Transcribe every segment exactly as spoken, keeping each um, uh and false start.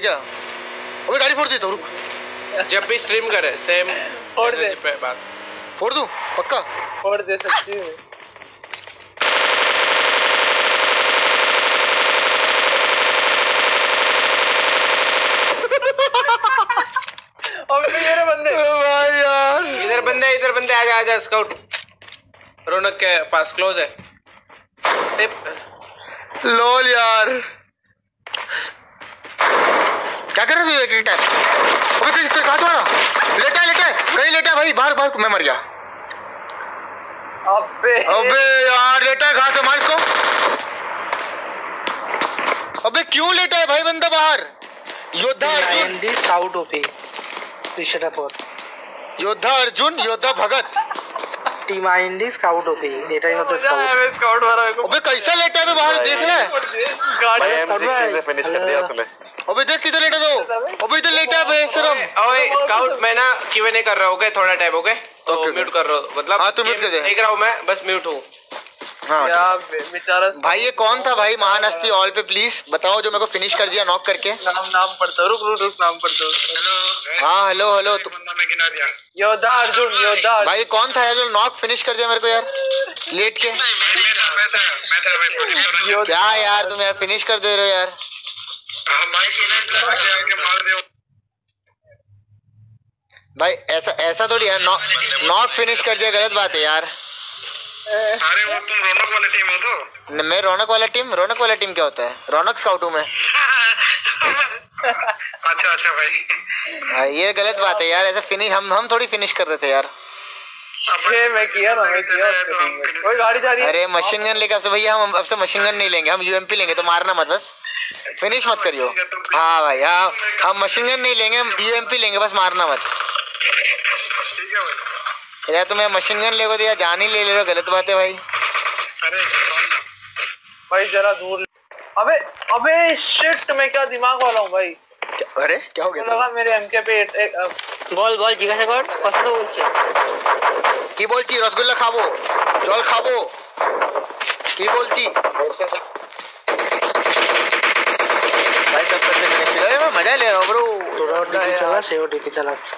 क्या? अबे गाड़ी फोड़ दी तो रुक। जब भी स्ट्रीम करे सेम फोड़ दे पे बात फोड़ दूं पक्का? फोड़ दे सच्ची में। अबे ये बंदे भाई यार इधर बंदे इधर बंदे आजा आजा स्काउट रौनक के पास क्लोज है। लोल यार क्या कर रहे थे एक टाइम? अबे कहीं कहाँ था? लेटा है लेटा है कहीं लेटा है भाई बाहर बाहर मैं मर गया। अबे अबे यार लेटा है कहाँ से? मार इसको। अबे क्यों लेटा है भाई बंदा बाहर? योद्धा अर्जुन स्काउट ओपी योद्धा अर्जुन योद्धा Bhagat team IND scout OP एटाई হচ্ছে স্কাউট स्काउट मारा मेरे को। अबे कैसा लेटा है बाहर देख रहा है? गाड़ी से फिनिश कर दिया उसने। अबे देख किधर लेटा तो? अबे इधर लेटा है बेशरम। ओए स्काउट मैं ना क्यों नहीं कर रहा हूँ थोड़ा टाइम हो गए तो Okay, म्यूट कर रहा हूँ मतलब हाँ, तू mute कर दे। देख रहा हूँ मैं बस म्यूट हूँ। हाँ यार बेचारा भाई ये कौन था भाई? महान हस्ती ऑल पे प्लीज बताओ जो मेरे को फिनिश कर दिया नॉक करके। नाम नाम पढ़ता रुक रुक रुक नाम पढ़ता। हाँ हेलो हेलो योद्धा अर्जुन योद्धा भाई कौन था यार जो नॉक फिनिश कर दिया मेरे को यार लेट के? क्या यार तुम यार फिनिश कर दे रहे हो यार। भाई ऐसा ऐसा थोड़ी यार नॉक नॉक फिनिश कर दिया गलत बात है यार। अरे वो तुम रौनक वाले टीम हो तो? न, मैं रौनक वाला टीम रौनक वाला टीम क्या होता है? रौनक स्काउट हूँ मैं। अच्छा अच्छा भाई हाँ, ये गलत बात है यार। ऐसा फिनिश हम हम थोड़ी फिनिश कर रहे थे यार। ये मैं किया ना मैं किया उसके टीम में। कोई गाड़ी जा रही है। अरे मशीन गन लेके आपसे भैया हम अब से मशीन गन नहीं लेंगे हम यूएमपी लेंगे तो मारना मत बस फिनिश मत करियो। हाँ भाई हाँ हम मशीन गन नहीं लेंगे हम यूएमपी लेंगे बस मारना मत। यार तुम्हें मशीन गन लेगो तो यार जान ही ले ले रहे हो गलत बात है भाई। भाई जरा दूर। अबे अबे शिट मैं क्या दिमाग वाला हूँ भाई। अरे क्या हो गया? लगा मेरे एमके पे एक বল বল জিজ্ঞাসা কর কথা তো বলছে কি বলছি? রসগোল্লা খাবো জল খাবো কি বলছি ভাই सब करते फिनिश कर रहे मैं मजा ले रहा हूं ब्रो। তোরা ডিপি চালা সেও ডিপি চালাচ্ছে।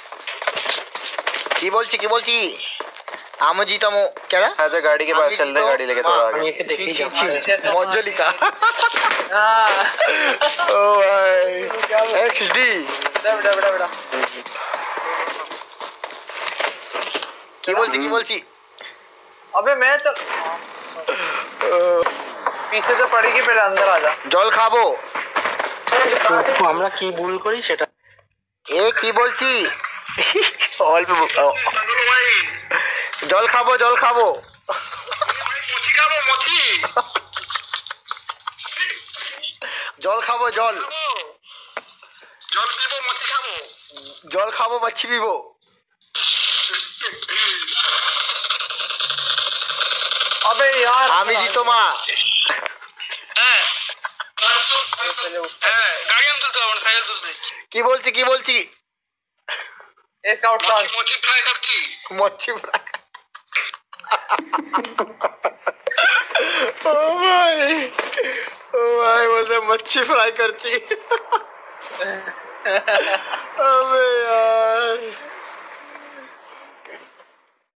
কি বলছি কি বলছি আমো জিতামো क्या था? अच्छा गाड़ी के पास चल रहे गाड़ी लेके थोड़ा आगे। আমি একে দেখি छी छी मंजलिका हां ओ भाई एक्सडी बेटा बेटा बेटा কি বলছি কি বলছি? अबे मैं चल पीछे से पड़ेगी पहले अंदर आ जा। জল খাবো আমরা কি ভুল করি সেটা এ কি বলছি অল্প জল খাবো জল খাবো मोची खाबो मोची জল খাবো জল जल पीबो मोची खाबो জল খাবো মাছি পিবো। अबे यार আমি জিতো মা হ্যাঁ হ্যাঁ গাড়ি আনতে তো আমার সাইকেল তুলতে। কি বলছি কি বলছি? ए स्काउट का मोची फ्राई करती মচ্ছি ফ্রাই ओ भाई ओ भाई बोलते मच्छी फ्राई करती अबे यार